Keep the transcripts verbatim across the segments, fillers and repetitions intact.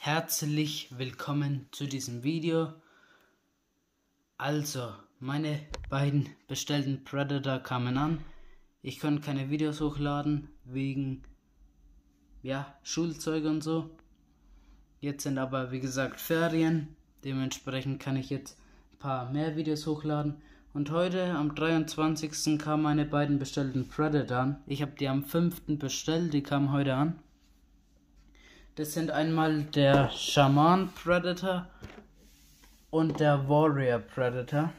Herzlich willkommen zu diesem Video. Also, meine beiden bestellten Predator kamen an. Ich konnte keine Videos hochladen, wegen ja, Schulzeug und so. Jetzt sind aber, wie gesagt, Ferien. Dementsprechend kann ich jetzt ein paar mehr Videos hochladen. Und heute, am dreiundzwanzigsten kamen meine beiden bestellten Predator an. Ich habe die am fünften bestellt, die kamen heute an. Das sind einmal der Shaman Predator und der Warrior Predator.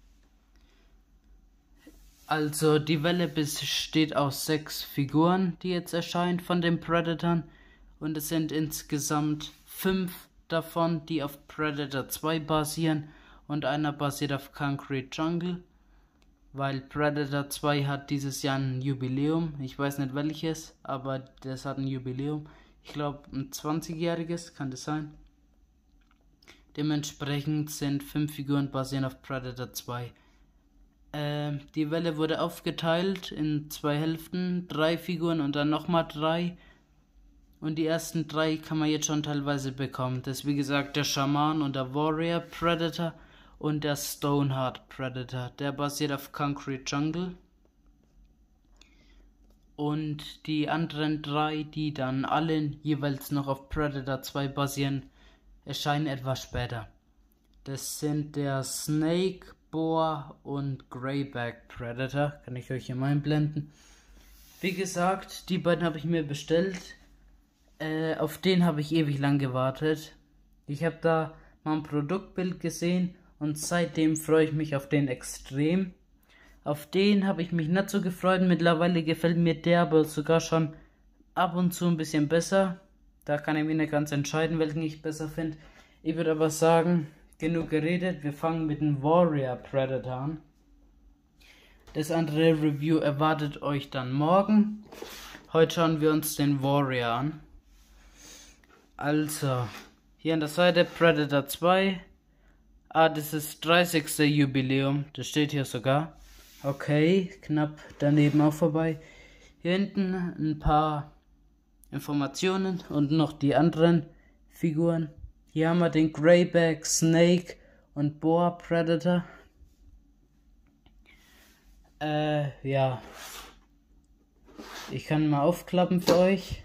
Also die Welle besteht aus sechs Figuren, die jetzt erscheinen von den Predatoren. Und es sind insgesamt fünf davon, die auf Predator zwei basieren. Und einer basiert auf Concrete Jungle. Weil Predator zwei hat dieses Jahr ein Jubiläum. Ich weiß nicht welches, aber das hat ein Jubiläum. Ich glaube ein zwanzigjähriges, kann das sein? Dementsprechend sind fünf Figuren basierend auf Predator zwei. Ähm, die Welle wurde aufgeteilt in zwei Hälften, drei Figuren und dann nochmal drei. Und die ersten drei kann man jetzt schon teilweise bekommen. Das ist wie gesagt der Shaman und der Warrior Predator und der Stoneheart Predator. Der basiert auf Concrete Jungle. Und die anderen drei, die dann alle jeweils noch auf Predator zwei basieren, erscheinen etwas später. Das sind der Snake, Boar und Greyback Predator. Kann ich euch hier mal einblenden. Wie gesagt, die beiden habe ich mir bestellt. Äh, auf den habe ich ewig lang gewartet. Ich habe da mal ein Produktbild gesehen und seitdem freue ich mich auf den extrem. Auf den habe ich mich nicht so gefreut. Mittlerweile gefällt mir der aber sogar schon ab und zu ein bisschen besser. Da kann ich mir nicht ganz entscheiden, welchen ich besser finde. Ich würde aber sagen, genug geredet. Wir fangen mit dem Warrior Predator an. Das andere Review erwartet euch dann morgen. Heute schauen wir uns den Warrior an. Also, hier an der Seite Predator zwei. Ah, das ist das dreißigste Jubiläum. Das steht hier sogar. Okay, knapp daneben auch vorbei. Hier hinten ein paar Informationen und noch die anderen Figuren. Hier haben wir den Greyback, Snake und Boar Predator. Äh, ja. Ich kann mal aufklappen für euch.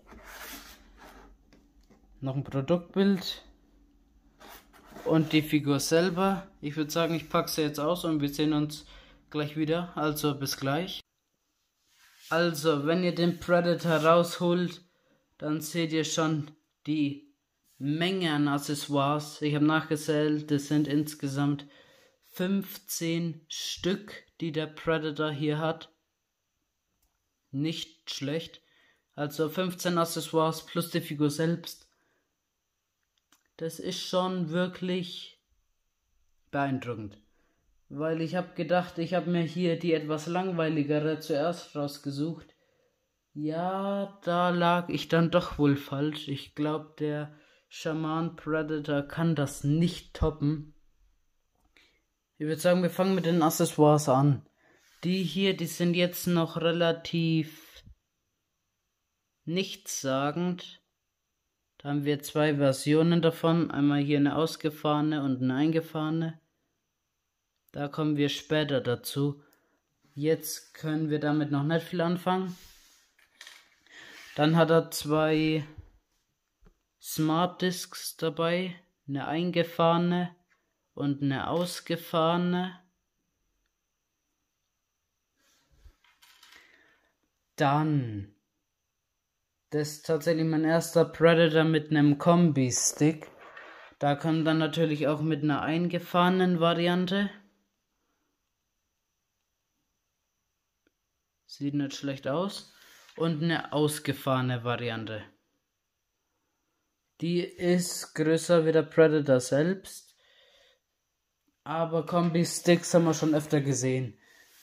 Noch ein Produktbild. Und die Figur selber. Ich würde sagen, ich packe sie jetzt aus und wir sehen uns gleich wieder, also bis gleich. Also, wenn ihr den Predator rausholt, dann seht ihr schon die Menge an Accessoires. Ich habe nachgezählt, das sind insgesamt fünfzehn Stück, die der Predator hier hat. Nicht schlecht. Also fünfzehn Accessoires plus die Figur selbst. Das ist schon wirklich beeindruckend. Weil ich habe gedacht, ich habe mir hier die etwas langweiligere zuerst rausgesucht. Ja, da lag ich dann doch wohl falsch. Ich glaube, der Shaman Predator kann das nicht toppen. Ich würde sagen, wir fangen mit den Accessoires an. Die hier, die sind jetzt noch relativ nichtssagend. Da haben wir zwei Versionen davon. Einmal hier eine ausgefahrene und eine eingefahrene. Da kommen wir später dazu. Jetzt können wir damit noch nicht viel anfangen. Dann hat er zwei Smart Discs dabei. Eine eingefahrene und eine ausgefahrene. Dann. Das ist tatsächlich mein erster Predator mit einem Kombi-Stick. Da kommt dann natürlich auch mit einer eingefahrenen Variante. Sieht nicht schlecht aus. Und eine ausgefahrene Variante. Die ist größer wie der Predator selbst. Aber Kombi-Sticks haben wir schon öfter gesehen.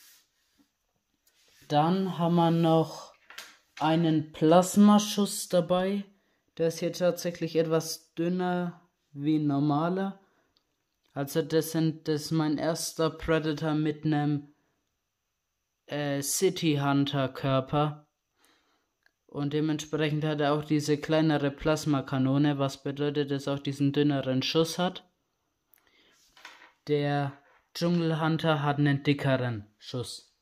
Dann haben wir noch einen Plasmaschuss dabei. Der ist hier tatsächlich etwas dünner wie ein normaler. Also das, sind, das ist mein erster Predator mit einem City Hunter Körper. Und dementsprechend hat er auch diese kleinere Plasmakanone, was bedeutet, dass er auch diesen dünneren Schuss hat. Der Dschungelhunter hat einen dickeren Schuss.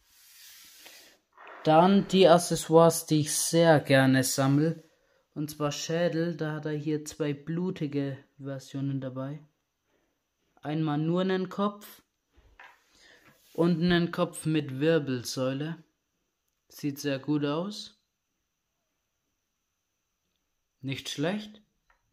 Dann die Accessoires, die ich sehr gerne sammle. Und zwar Schädel, da hat er hier zwei blutige Versionen dabei. Einmal nur einen Kopf und einen Kopf mit Wirbelsäule. Sieht sehr gut aus. Nicht schlecht.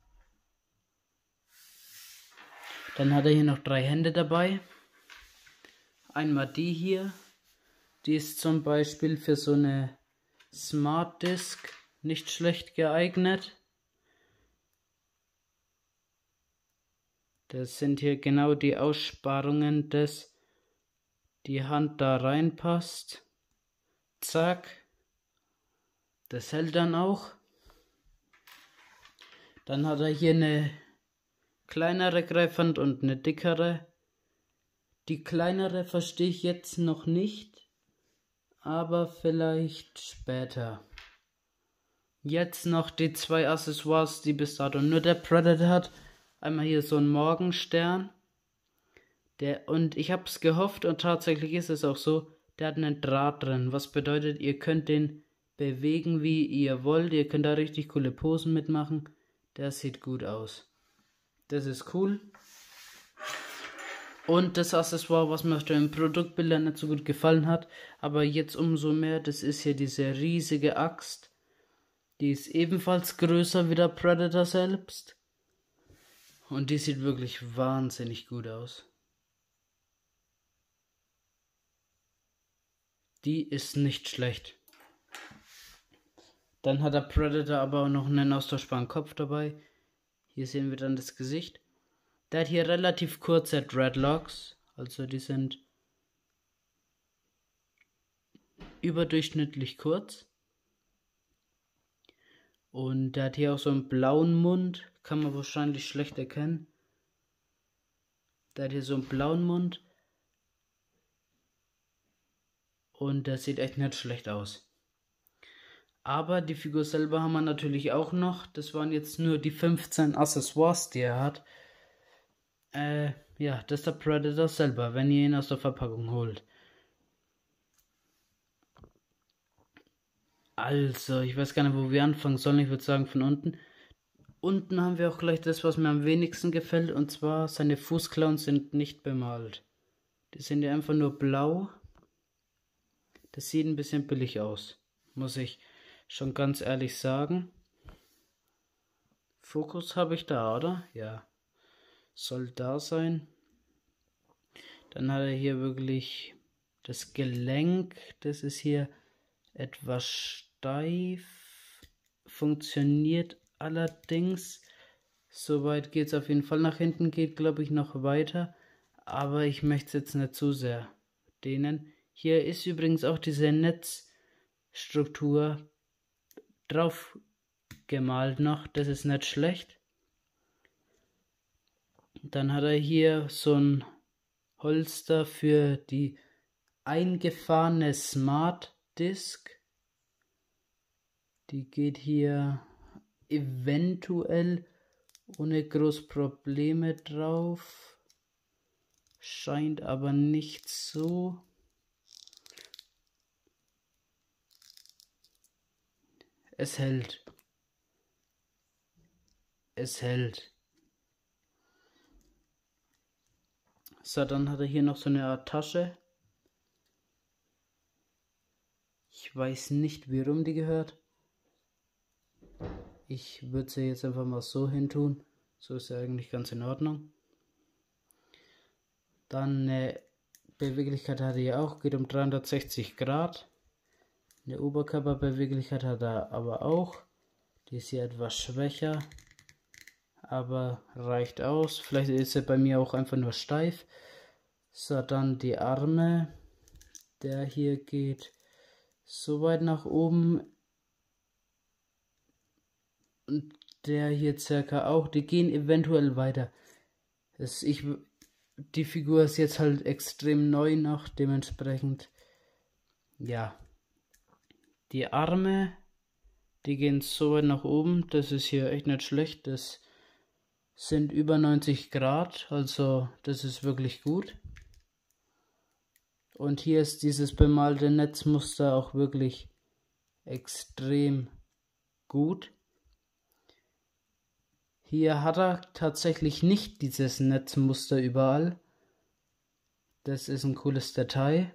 Dann hat er hier noch drei Hände dabei. Einmal die hier. Die ist zum Beispiel für so eine Smart Disk nicht schlecht geeignet. Das sind hier genau die Aussparungen, dass die Hand da reinpasst. Zack. Das hält dann auch. Dann hat er hier eine kleinere Greifhand und eine dickere. Die kleinere verstehe ich jetzt noch nicht, aber vielleicht später. Jetzt noch die zwei Accessoires, die bis dato nur der Predator hat. Einmal hier so ein Morgenstern. Der, und ich habe es gehofft und tatsächlich ist es auch so, der hat einen Draht drin. Was bedeutet, ihr könnt den bewegen, wie ihr wollt. Ihr könnt da richtig coole Posen mitmachen. Der sieht gut aus. Das ist cool. Und das Accessoire, was mir auf den Produktbildern nicht so gut gefallen hat, aber jetzt umso mehr, das ist hier diese riesige Axt. Die ist ebenfalls größer wie der Predator selbst. Und die sieht wirklich wahnsinnig gut aus. Die ist nicht schlecht. Dann hat der Predator aber auch noch einen austauschbaren Kopf dabei. Hier sehen wir dann das Gesicht. Der hat hier relativ kurze Dreadlocks. Also die sind überdurchschnittlich kurz. Und der hat hier auch so einen blauen Mund. Kann man wahrscheinlich schlecht erkennen. Der hat hier so einen blauen Mund. Und der sieht echt nicht schlecht aus. Aber die Figur selber haben wir natürlich auch noch. Das waren jetzt nur die fünfzehn Accessoires, die er hat. Äh, ja, das ist der Predator selber, wenn ihr ihn aus der Verpackung holt. Also, ich weiß gar nicht, wo wir anfangen sollen. Ich würde sagen von unten. Unten haben wir auch gleich das, was mir am wenigsten gefällt. Und zwar, seine Fußklauen sind nicht bemalt. Die sind ja einfach nur blau. Das sieht ein bisschen billig aus. Muss ich schon ganz ehrlich sagen. Fokus habe ich da, oder? Ja. Soll da sein. Dann hat er hier wirklich das Gelenk. Das ist hier etwas steif. Funktioniert allerdings. Soweit geht es auf jeden Fall nach hinten. Geht, glaube ich, noch weiter. Aber ich möchte es jetzt nicht zu sehr dehnen. Hier ist übrigens auch diese Netzstruktur drauf gemalt noch. Das ist nicht schlecht. Dann hat er hier so ein Holster für die eingefahrene Smart Disk. Die geht hier eventuell ohne groß Probleme drauf. Scheint aber nicht so. Es hält. Es hält. So, dann hat er hier noch so eine Art Tasche. Ich weiß nicht, wie rum die gehört. Ich würde sie jetzt einfach mal so hin tun. So ist ja eigentlich ganz in Ordnung. Dann eine Beweglichkeit hat er hier auch. Geht um dreihundertsechzig Grad. Eine Oberkörperbeweglichkeit hat er aber auch. Die ist hier etwas schwächer. Aber reicht aus. Vielleicht ist er bei mir auch einfach nur steif. So, dann die Arme. Der hier geht so weit nach oben. Und der hier circa auch. Die gehen eventuell weiter. Das, ich, die Figur ist jetzt halt extrem neu noch. Dementsprechend, ja. Die Arme Die gehen so weit nach oben, das ist hier echt nicht schlecht. Das sind über neunzig Grad, also das ist wirklich gut. Und hier ist dieses bemalte Netzmuster auch wirklich extrem gut. Hier hat er tatsächlich nicht dieses Netzmuster überall. Das ist ein cooles Detail.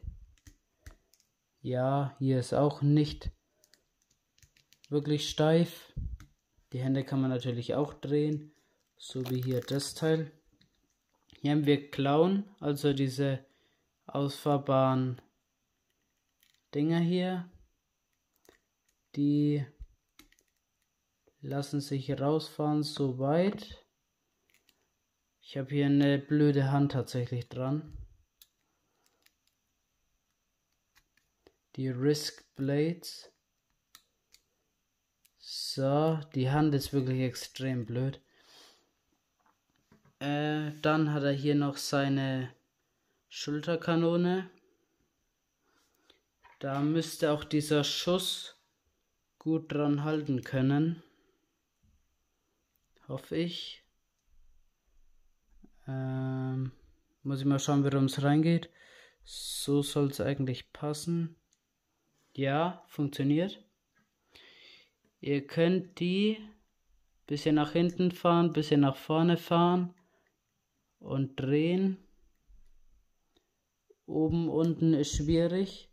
Ja, hier ist auch nicht wirklich steif. Die Hände kann man natürlich auch drehen, so wie hier das Teil. Hier haben wir Klauen, also diese ausfahrbaren Dinger hier. Die lassen sich rausfahren so weit. Ich habe hier eine blöde Hand tatsächlich dran. Die Risk Blades. So, die Hand ist wirklich extrem blöd. Äh, dann hat er hier noch seine Schulterkanone. Da müsste auch dieser Schuss gut dran halten können. Hoffe ich. Ähm, muss ich mal schauen, worum es reingeht. So soll es eigentlich passen. Ja, funktioniert. Ihr könnt die bisschen nach hinten fahren, bisschen nach vorne fahren und drehen. Oben, unten ist schwierig.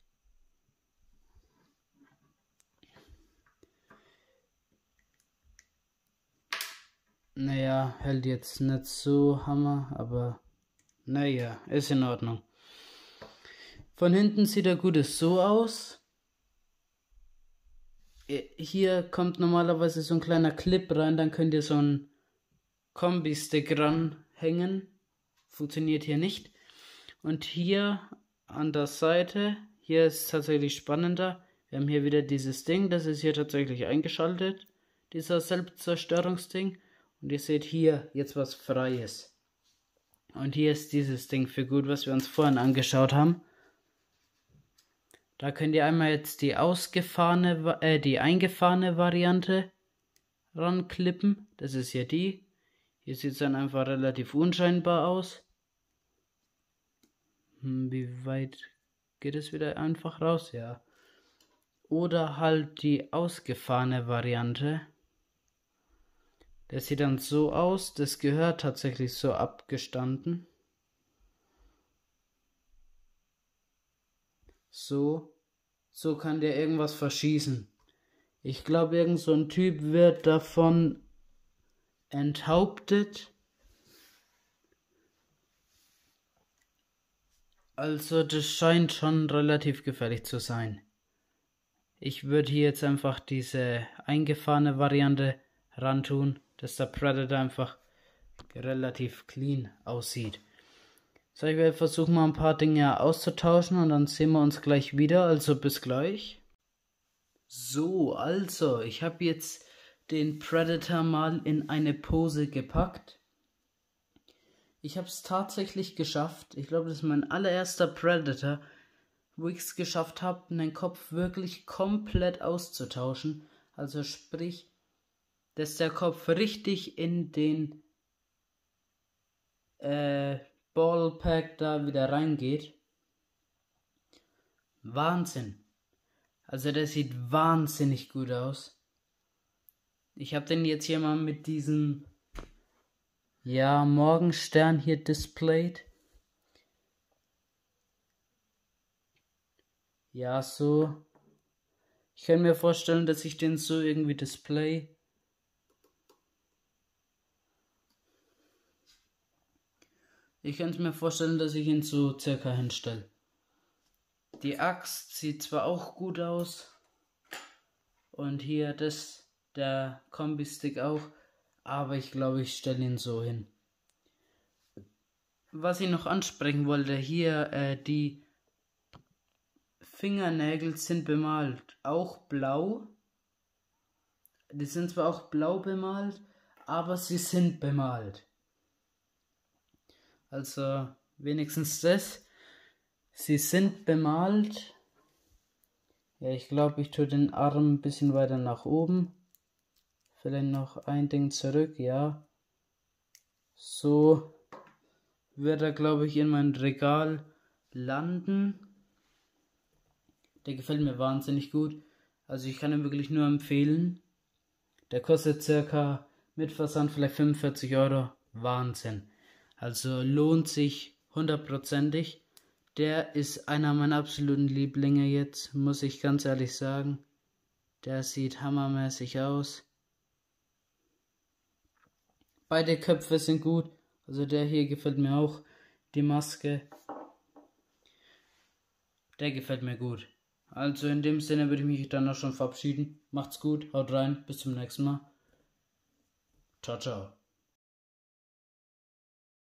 Naja, hält jetzt nicht so Hammer, aber naja, ist in Ordnung. Von hinten sieht der Gute so aus. Hier kommt normalerweise so ein kleiner Clip rein, dann könnt ihr so einen Kombi-Stick ranhängen. Funktioniert hier nicht. Und hier an der Seite, hier ist es tatsächlich spannender. Wir haben hier wieder dieses Ding, das ist hier tatsächlich eingeschaltet, dieser Selbstzerstörungsding. Und ihr seht hier jetzt was Freies. Und hier ist dieses Ding für gut, was wir uns vorhin angeschaut haben. Da könnt ihr einmal jetzt die ausgefahrene, äh, die eingefahrene Variante ranklippen. Das ist ja die. Hier sieht es dann einfach relativ unscheinbar aus. Hm, wie weit geht es wieder einfach raus? Ja. Oder halt die ausgefahrene Variante. Das sieht dann so aus. Das gehört tatsächlich so abgestanden. So. So kann der irgendwas verschießen. Ich glaube, irgend so ein Typ wird davon enthauptet. Also das scheint schon relativ gefährlich zu sein. Ich würde hier jetzt einfach diese eingefahrene Variante rantun, dass der Predator einfach relativ clean aussieht. So, ich werde versuchen, mal ein paar Dinge auszutauschen und dann sehen wir uns gleich wieder. Also bis gleich. So, also, ich habe jetzt den Predator mal in eine Pose gepackt. Ich habe es tatsächlich geschafft. Ich glaube, das ist mein allererster Predator, wo ich es geschafft habe, den Kopf wirklich komplett auszutauschen. Also sprich, dass der Kopf richtig in den äh, Ballpack da wieder reingeht. Wahnsinn. Also der sieht wahnsinnig gut aus. Ich habe den jetzt hier mal mit diesem ja, Morgenstern hier displayed. Ja, so. Ich kann mir vorstellen, dass ich den so irgendwie display. Ich könnte mir vorstellen, dass ich ihn so circa hinstelle. Die Axt sieht zwar auch gut aus. Und hier das, der Kombi-Stick auch. Aber ich glaube, ich stelle ihn so hin. Was ich noch ansprechen wollte, hier äh, die Fingernägel sind bemalt. Auch blau. Die sind zwar auch blau bemalt, aber sie sind bemalt. Also wenigstens das. Sie sind bemalt. Ja, ich glaube, ich tue den Arm ein bisschen weiter nach oben. Vielleicht noch ein Ding zurück, ja. So wird er, glaube ich, in mein Regal landen. Der gefällt mir wahnsinnig gut. Also ich kann ihn wirklich nur empfehlen. Der kostet circa mit Versand vielleicht fünfundvierzig Euro. Wahnsinn. Also lohnt sich hundertprozentig. Der ist einer meiner absoluten Lieblinge jetzt, muss ich ganz ehrlich sagen. Der sieht hammermäßig aus. Beide Köpfe sind gut. Also der hier gefällt mir auch. Die Maske. Der gefällt mir gut. Also in dem Sinne würde ich mich dann auch schon verabschieden. Macht's gut, haut rein, bis zum nächsten Mal. Ciao, ciao.